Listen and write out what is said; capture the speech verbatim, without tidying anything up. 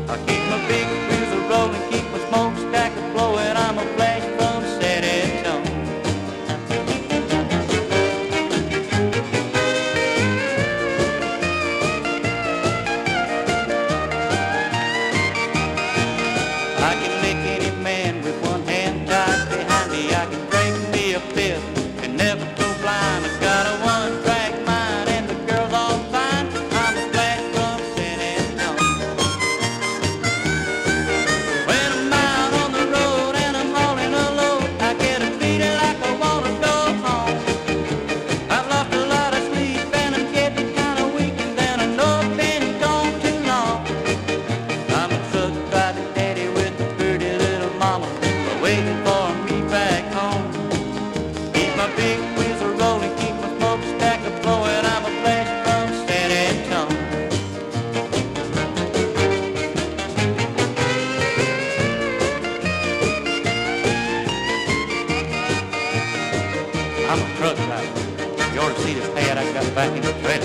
I keep my big wheels a rolling, keep my smokestack a blowing. I'm a flash from San Antonio. I can lick any man with one hand tied behind me. I can drink me a fifth and never go blind. I got a one-track mind and the girls all fine. I'm a flash from San Antonio. When I'm out on the road and I'm hauling a load, I get a feeling like I wanna go home. I've lost a lot of sleep and I'm getting kinda weak, and then I know I've been gone too long. I'm a truck driving daddy with a pretty little mama waiting for me back home. Keep my big wheels a rolling, keep my smokestack a blowing. I'm a flash from San Antonio. I'm a truck driver. You ought to see the pad I got back in the trailer.